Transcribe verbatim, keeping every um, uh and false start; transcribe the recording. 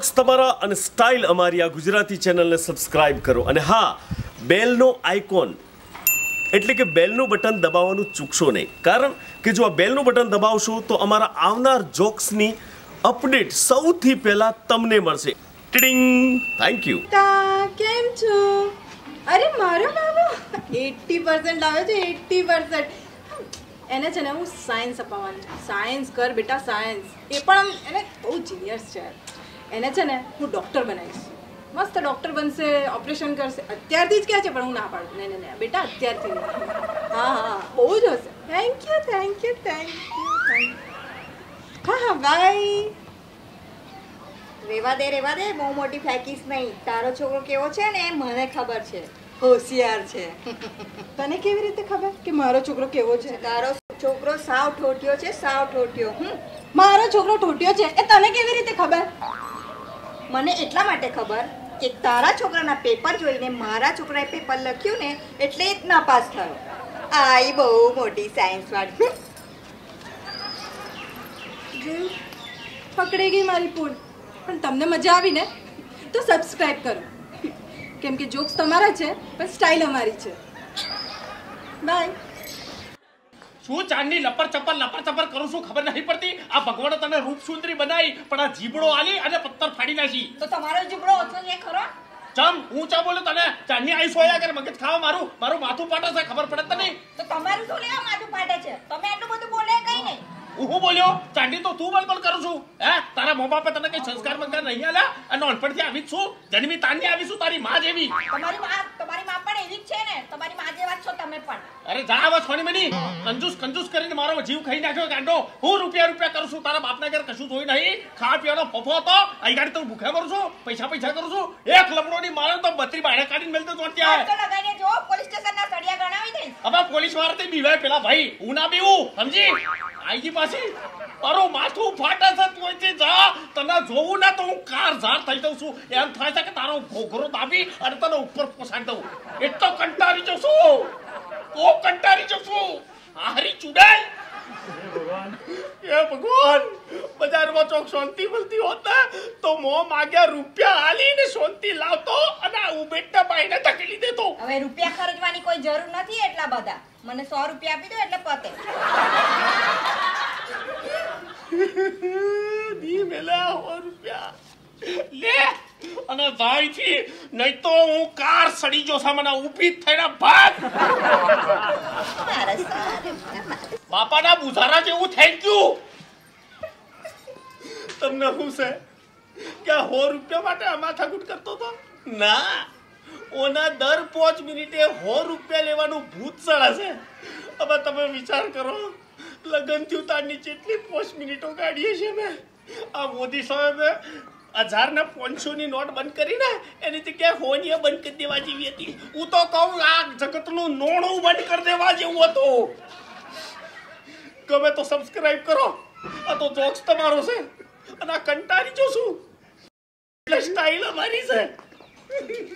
Jokes તમારા અને style અમારી આ ગુજરાતી ચેનલને સબસ્ક્રાઇબ કરો અને હા બેલનો આઇકોન એટલે કે બેલનું બટન દબાવવાનું ચૂકશો નહીં, કારણ કે જો આ બેલનું બટન દબાવશો તો અમારા આવનાર જોક્સની અપડેટ સૌથી પહેલા તમને મળશે. ટિડિંગ. Thank you. કેમ છો? અરે મારો બાબો એટી પર્સન્ટ આવે છે. એટી પર્સન્ટ એને છે ને હું સાયન્સ અપાવવાનું છે. સાયન્સ કર બેટા, સાયન્સ. એ પણ એને બહુ જીનિયસ છે. એને છે ને હું ડૉક્ટર બનાવીશ. મસ્ત ડૉક્ટર બનશે, ઓપરેશન કરશે. અત્યારથી જ કહે છે પણ હું ના પાડું. નહીં નહીં નહીં બેટા, અત્યારથી નહીં. હા હા બહુ જ હશે. Thank you thank you thank you thank હા હા બાય. રેવા દે રેવા દે, બહુ મોટી ફેંકીશ નહીં. તારો છોકરો કેવો છે ને મને ખબર છે, હોશિયાર છે. તને કેવી રીતે ખબર કે મારો છોકરો કેવો છે? તારો છોકરો સાવ ઠોઠિયો છે, સાવ ઠોઠિયો. હમ મારો છોકરો ઠોઠિયો છે એ તને કેવી રીતે ખબર? મને એટલા માટે ખબર કે તારા છોકરાના પેપર જોઈને મારા છોકરાએ પેપર લખ્યું ને એટલે જ ના પાસ થયો. આઈ બહુ મોટી સાયન્સ વાળી. જોયું, પકડી ગઈ મારી પૂલ. પણ તમને મજા આવી ને તો સબસ્ક્રાઇબ કરો, કેમ કે જોક્સ તમારા છે પણ સ્ટાઇલ અમારી છે. બાય. શું ચાંદની લપર ચપર લપર ચપર કરું છું ખબર નહીં પડતી? આ ભગવાને તને રૂપ સુંદરી બનાવી પણ આ જીબડો આલી અને પથ્થર ફાડી નાખી. તો તમારો જીબડો ઓછો છે ખરો? ચમ હું ચા બોલું તને? ચાંદની આઈ સોયા કરે મગજ ખાવા મારું મારું માથું પાટે છે, ખબર પડે તને? તો તમારું શું લેવા માથું પાટે છે? તમે આટલું બધું બોલે કઈ નહીં. હું બોલ્યો? ચાંદી તો તું બલબલ કરું છું. હે તારા મા બાપે તને કઈ સંસ્કાર બંકાર નહીં આલ્યા? અને નાનપણથી આવી જ છું, જન્મી તારની આવી છું, તારી માં જેવી. તમારી માં તમારી માં પણ એવી જ છે ને, તમારી માં જેવા છો તમે પણ. અરે જા આવા છોની મની કંજૂસ કંજૂસ કરીને મારો જીવ ખાઈ નાખ્યો ગાંડો. હું રૂપિયા રૂપિયા કરું છું, તારા બાપના ઘર કશું જોઈ નહીં. ખાવા પીવાનો ફફો હતો, અહીં ગાડી તો ભૂખ્યા કરું છું, પૈસા પૈસા કરું છું. એક લમડોની મારે તો બત્રી બાયડા કાઢીને મેલતો જોડતી આવે. તો લગાઈને જો પોલીસ સ્ટેશનના સળિયા ગણાવી દઈશ. હવે પોલીસ વાળા તે બીવાય પેલા ભાઈ, હું ના બીવું સમજી? આઈજી પાછી મારું માથું ફાટે છે, તું જા. તને જોવું ના તો હું કાર ઝાર થઈ જઉં છું. એમ થાય છે કે તારો ઘોઘરો દાબી અને તને ઉપર પોસાડી દઉં. એટલો કંટાળી જઉં છું, ઓ કંટાળી જઉં છું. હારી ચુડાઈ. એ ભગવાન, બજારમાં ચોક શાંતિ મળતી હોત ને તો મો માગ્યા રૂપિયા હાલીને શાંતિ લાવતો અને આ ઉબેટના બાઈને ધકેલી દેતો. હવે રૂપિયા ખર્ચવાની કોઈ જરૂર નથી એટલા બધા. મને સો રૂપિયા આપી દો એટલે પતે. દી મેલા સો રૂપિયા લે અને જાય થી, નહીં તો હું કાર સડી જો સામાના ઊભી થઈને ભાગ. બાપાના બુઝારા જેવું થેન્ક યુ. તમને શું છે કે સો રૂપિયા માટે આ માથાકૂટ કરતો હતો? ના, ઓના દર પાંચ મિનિટે સો રૂપિયા લેવાનું ભૂત ચડે છે. હવે તમે વિચાર કરો, લગન થયું તારની જેટલી પાંચ મિનિટો કાઢીએ છીએ ને. આ મોદી સાહેબે હજાર ને પાંચસો ની નોટ બંધ કરીને એની જગ્યાએ હોનિયા બંધ કરી દેવા જેવી હતી. હું તો કહું આ જગતનું નોણું બંધ કરી દેવા જેવું હતું. ગમે તો સબસ્ક્રાઇબ કરો. આ તો જોક્સ તમારો છે અને આ કંટાળી જો છું એટલે સ્ટાઇલ અમારી છે.